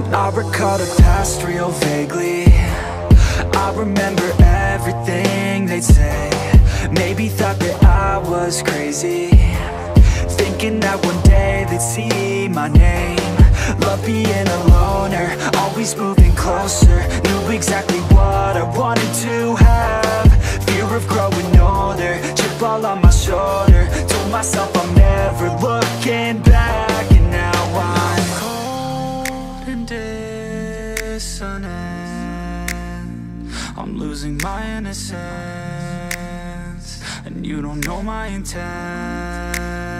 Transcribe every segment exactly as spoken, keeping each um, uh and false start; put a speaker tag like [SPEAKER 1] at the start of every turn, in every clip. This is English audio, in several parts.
[SPEAKER 1] I recall the past real vaguely. I remember everything they'd say. Maybe thought that I was crazy, thinking that one day they'd see my name. Love being a loner, always moving closer. Knew exactly what I wanted to have. Fear of growing older, chip all on my shoulder. Told myself I'm never looking back. And now I'm cold and dissonant. I'm losing my innocence, and you don't know my intent.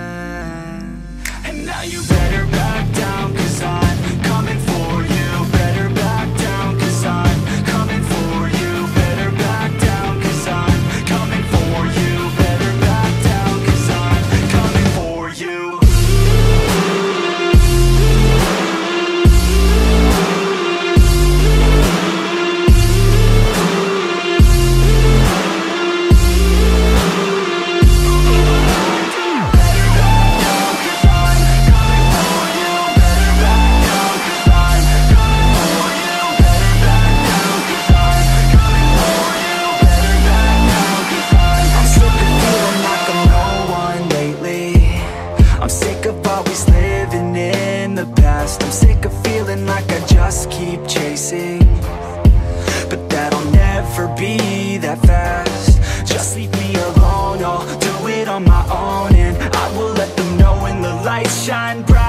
[SPEAKER 1] And now you better back down, cause I'm coming for you. Better back down, cause I'm coming for you. Better back down, cause I'm coming for you. Better back down, cause I'm coming for you. I'm sick of feeling like I just keep chasing, but that'll never be that fast. Just leave me alone, I'll do it on my own, and I will let them know when the lights shine bright.